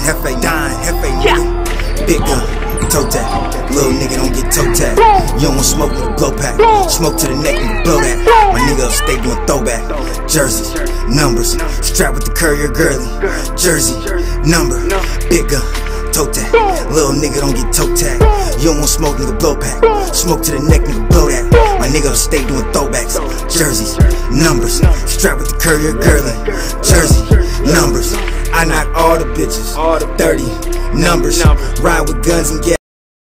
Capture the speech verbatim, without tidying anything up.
Hefe, Don, Hefe, nigga. Big gun, toe tag. Little nigga don't get toe tag. You don't want smoke with a blow pack. Smoke to the neck and blow that. My nigga upstate doing throwback. Jerseys, numbers. Strapped with the courier girly. Jersey, number. Big gun, toe tag. Little nigga don't get toe tag. You don't want smoke, nigga blow pack. Smoke to the neck, nigga blow that. My nigga upstate doing throwbacks. Jerseys, numbers. Strapped with the courier girly. Jersey, numbers. I knock all the bitches. thirty numbers. Ride with guns and gas.